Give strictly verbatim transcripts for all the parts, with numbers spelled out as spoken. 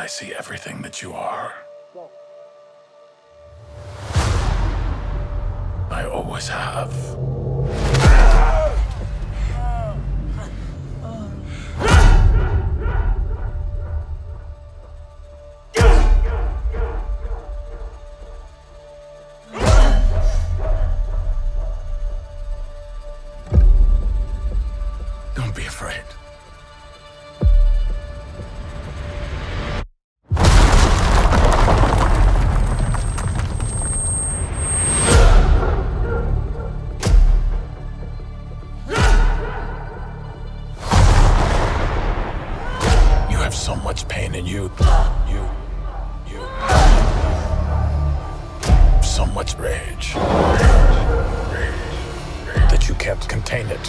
I see everything that you are. I always have. Don't be afraid. You have so much pain in you. You. You. So much rage. Rage. Rage. That you can't contain it.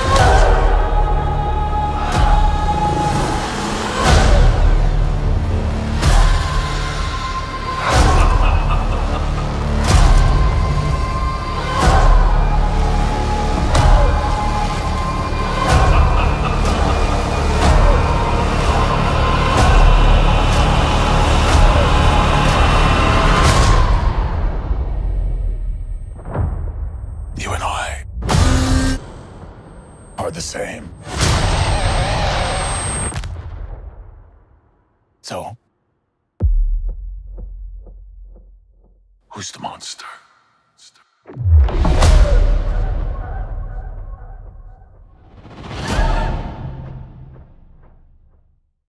You and I are the same. So, who's the monster?